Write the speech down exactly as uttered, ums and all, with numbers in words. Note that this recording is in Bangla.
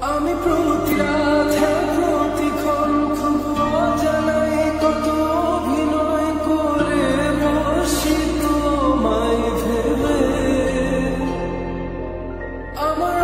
আমি প্রতি রাতে প্রতিক্ষণ খুব অজানায় কত অভিনয় করে বসি তোমায় ভেবে। আমার